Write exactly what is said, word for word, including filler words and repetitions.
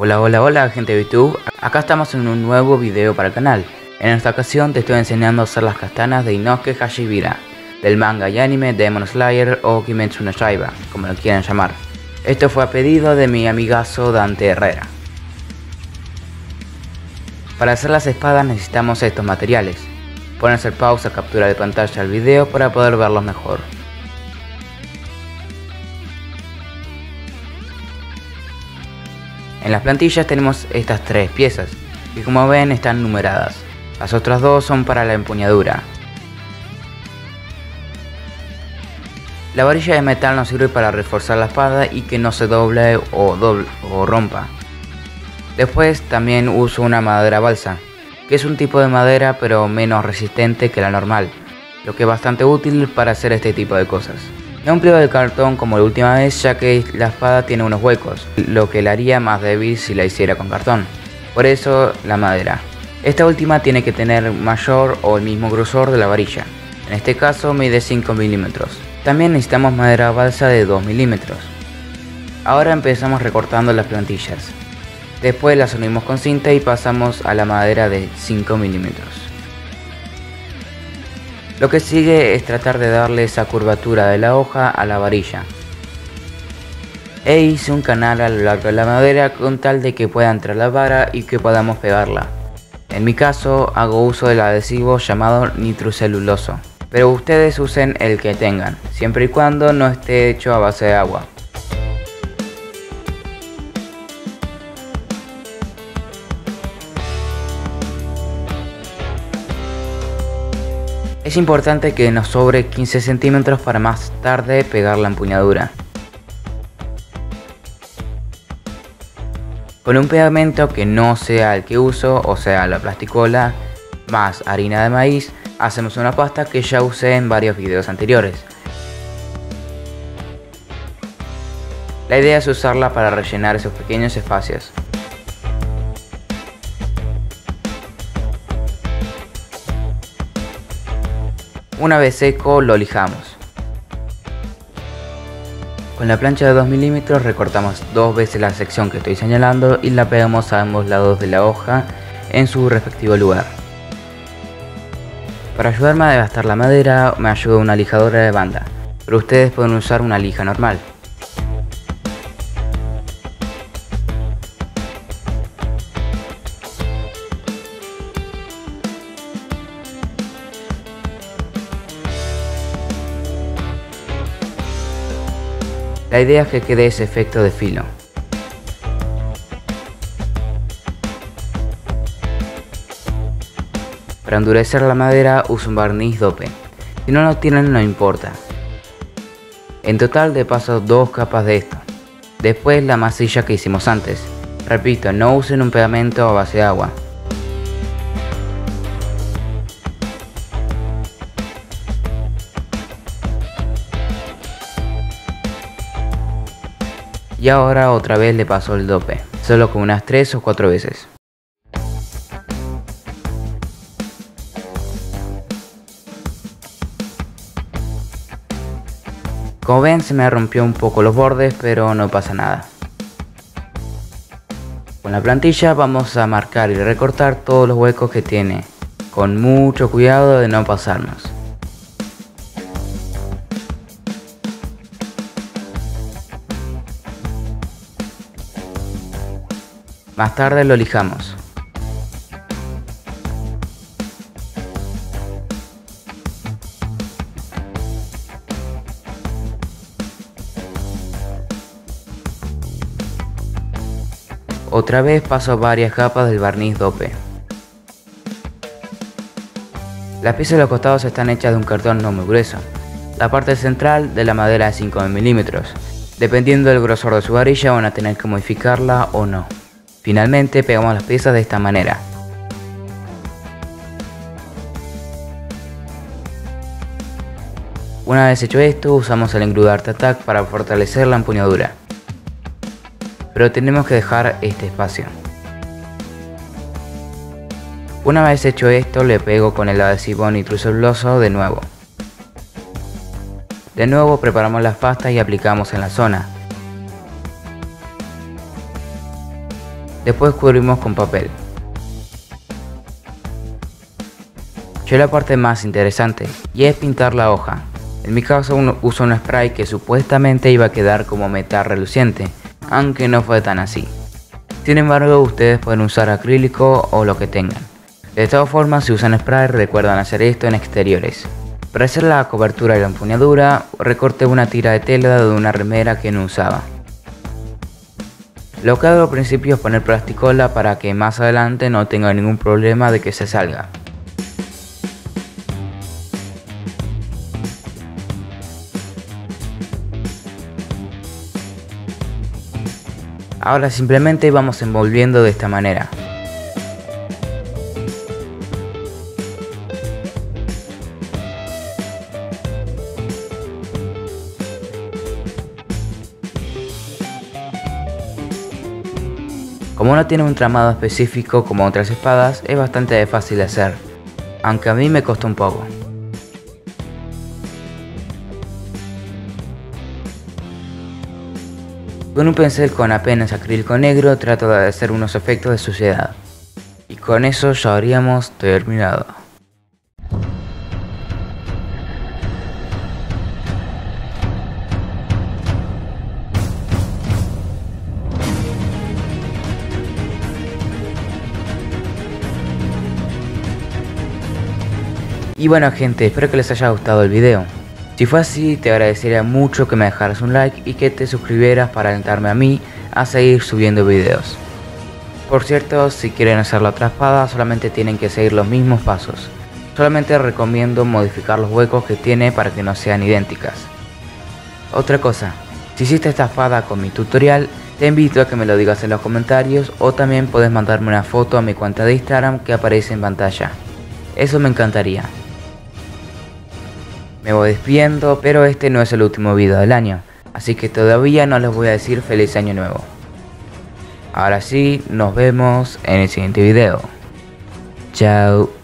Hola, hola, hola gente de YouTube, acá estamos en un nuevo video para el canal. En esta ocasión te estoy enseñando a hacer las katanas de Inosuke Hashibira, del manga y anime Demon Slayer o Kimetsu no Yaiba, como lo quieran llamar. Esto fue a pedido de mi amigazo Dante Herrera. Para hacer las espadas necesitamos estos materiales. Pueden hacer pausa, captura de pantalla al video para poder verlos mejor. En las plantillas tenemos estas tres piezas, que como ven están numeradas. Las otras dos son para la empuñadura. La varilla de metal nos sirve para reforzar la espada y que no se doble o, doble, o rompa. Después también uso una madera balsa, que es un tipo de madera pero menos resistente que la normal, lo que es bastante útil para hacer este tipo de cosas. No empleo el cartón como la última vez, ya que la espada tiene unos huecos, lo que la haría más débil si la hiciera con cartón. Por eso la madera. Esta última tiene que tener mayor o el mismo grosor de la varilla. En este caso mide cinco milímetros. También necesitamos madera balsa de dos milímetros. Ahora empezamos recortando las plantillas. Después las unimos con cinta y pasamos a la madera de cinco milímetros. Lo que sigue es tratar de darle esa curvatura de la hoja a la varilla. E hice un canal a lo largo de la madera con tal de que pueda entrar la vara y que podamos pegarla. En mi caso hago uso del adhesivo llamado nitroceluloso, pero ustedes usen el que tengan, siempre y cuando no esté hecho a base de agua. Es importante que nos sobre quince centímetros para más tarde pegar la empuñadura. Con un pegamento que no sea el que uso, o sea la plasticola, más harina de maíz, hacemos una pasta que ya usé en varios videos anteriores. La idea es usarla para rellenar esos pequeños espacios. Una vez seco lo lijamos. Con la plancha de dos milímetros recortamos dos veces la sección que estoy señalando y la pegamos a ambos lados de la hoja en su respectivo lugar. Para ayudarme a desgastar la madera me ayuda una lijadora de banda, pero ustedes pueden usar una lija normal. La idea es que quede ese efecto de filo. Para endurecer la madera uso un barniz dope. Si no lo tienen no importa. En total de paso dos capas de esto. Después la masilla que hicimos antes. Repito, no usen un pegamento a base de agua. Y ahora otra vez le paso el dope, solo con unas tres o cuatro veces. Como ven se me rompió un poco los bordes, pero no pasa nada. Con la plantilla vamos a marcar y recortar todos los huecos que tiene, con mucho cuidado de no pasarnos. Más tarde lo lijamos. Otra vez paso varias capas del barniz dope. Las piezas de los costados están hechas de un cartón no muy grueso. La parte central de la madera es cinco milímetros. Dependiendo del grosor de su varilla van a tener que modificarla o no. Finalmente pegamos las piezas de esta manera. Una vez hecho esto, usamos el engrudo Art Attack para fortalecer la empuñadura. Pero tenemos que dejar este espacio. Una vez hecho esto, le pego con el adhesivo nitroceluloso de nuevo. De nuevo preparamos las pastas y aplicamos en la zona. Después cubrimos con papel. Llegó la parte más interesante, y es pintar la hoja. En mi caso uno uso un spray que supuestamente iba a quedar como metal reluciente, aunque no fue tan así. Sin embargo, ustedes pueden usar acrílico o lo que tengan. De todas formas, si usan spray, recuerden hacer esto en exteriores. Para hacer la cobertura y la empuñadura, recorté una tira de tela de una remera que no usaba. Lo que hago al principio es poner plasticola para que más adelante no tenga ningún problema de que se salga. Ahora simplemente vamos envolviendo de esta manera. Como no tiene un tramado específico como otras espadas, es bastante fácil de hacer, aunque a mí me costó un poco. Con un pincel con apenas acrílico negro trato de hacer unos efectos de suciedad. Y con eso ya habríamos terminado. Y bueno gente, espero que les haya gustado el video. Si fue así, te agradecería mucho que me dejaras un like y que te suscribieras para alentarme a mí a seguir subiendo videos. Por cierto, si quieren hacer la otra espada, solamente tienen que seguir los mismos pasos. Solamente recomiendo modificar los huecos que tiene para que no sean idénticas. Otra cosa, si hiciste esta espada con mi tutorial, te invito a que me lo digas en los comentarios o también puedes mandarme una foto a mi cuenta de Instagram que aparece en pantalla. Eso me encantaría. Me voy despidiendo, pero este no es el último video del año, así que todavía no les voy a decir feliz año nuevo. Ahora sí, nos vemos en el siguiente video. Chao.